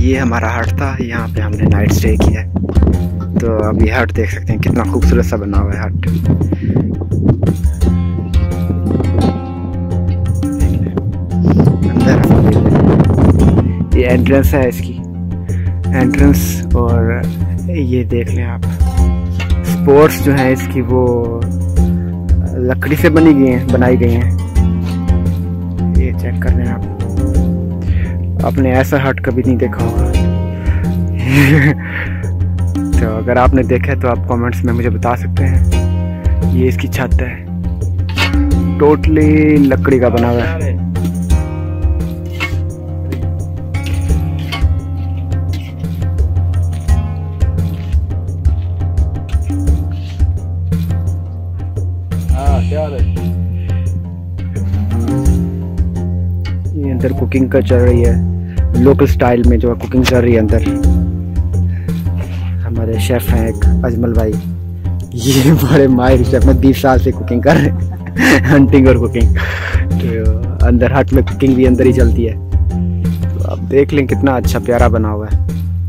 ये हमारा हट था, यहाँ पे हमने नाइट स्टे किया है। तो अभी हट देख सकते हैं कितना खूबसूरत सा बना हुआ है हट। अंदर ये एंट्रेंस है इसकी, एंट्रेंस। और ये देख लें आप, स्पोर्ट्स जो है इसकी वो लकड़ी से बनाई गई हैं। ये चेक कर रहे हैं आप, आपने ऐसा हट कभी नहीं देखा होगा। तो अगर आपने देखा है तो आप कमेंट्स में मुझे बता सकते हैं। ये इसकी छत है, टोटली लकड़ी का बना हुआ है। ये अंदर कुकिंग का चल रही है, लोकल स्टाइल में जो है कुकिंग चल रही है अंदर। हमारे शेफ हैं एक अजमल भाई, ये बड़े माहिर शेफ में 20 साल से कुकिंग कर रहे हैं हंटिंग और कुकिंग। तो अंदर हट में कुकिंग भी अंदर ही चलती है। तो आप देख लें कितना अच्छा प्यारा बना हुआ है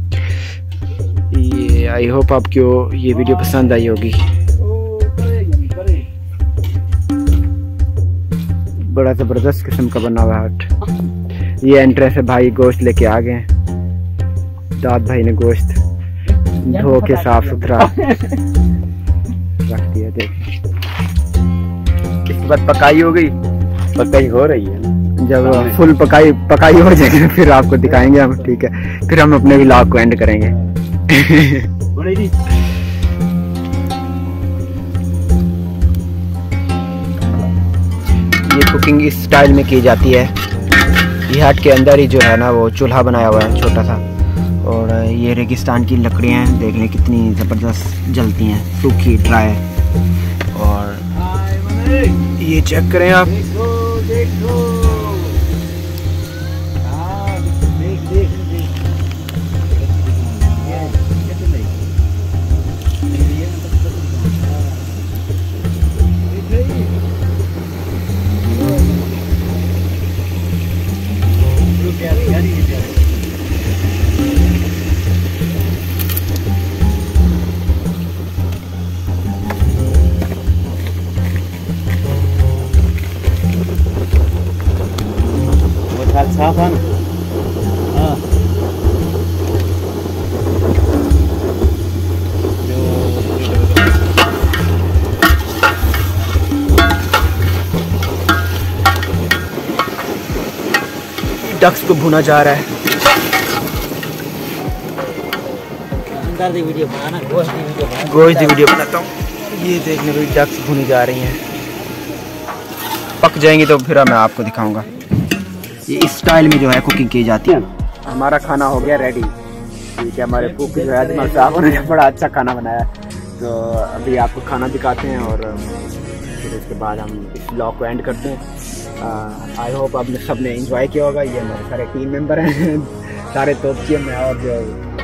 ये। आई होप आपको ये वीडियो पसंद आई होगी। बड़ा ज़बरदस्त किस्म का बना हुआ हट। ये एंट्रेंस है, भाई गोश्त लेके आ गए। दाद भाई ने गोश्त धो के साफ सुथरा रख दिया। देख इसके बाद पकाई हो गई, पकाई हो रही है। जब फुल पकाई हो जाएगी फिर आपको दिखाएंगे हम, ठीक है। फिर हम अपने व्लॉग को एंड करेंगे। ये कुकिंग इस स्टाइल में की जाती है। ये हट के अंदर ही जो है ना वो चूल्हा बनाया हुआ है छोटा सा। और ये रेगिस्तान की लकड़ियाँ हैं, देख लें कितनी ज़बरदस्त जलती हैं, सूखी ड्राई। और ये चेक करें आप, साफ है ना। हाँ डक्स को भुना जा रहा है। अंदर वीडियो बनाना, गोश्त की वीडियो बनाता हूँ। ये देखने में डक्स भुनी जा रही हैं, पक जाएंगी तो फिर मैं आपको दिखाऊंगा। ये इस स्टाइल में जो है कुकिंग की जाती है। हमारा खाना हो गया रेडी, ठीक है। हमारे कुक जो है अजमल साहब ने बड़ा अच्छा खाना बनाया। तो अभी आपको खाना दिखाते हैं और फिर इसके बाद हम इस व्लॉग को एंड करते हैं। आई होप आपने सब ने एंजॉय किया होगा। ये हमारे सारे टीम मेंबर हैं, सारे तोपचिए में, और जो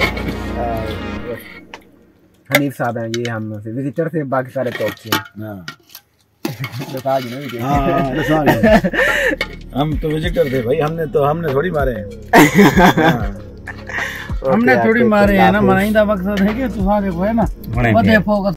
हनीफ साहब हैं ये हम विजिटर थे, बाकी सारे तोपचिए। हम तो विजिटर थे भाई, हमने थोड़ी मारे हैं। हमने थोड़ी मारे हैं ना, मनाई का मकसद है कि तुम्हारे को है ना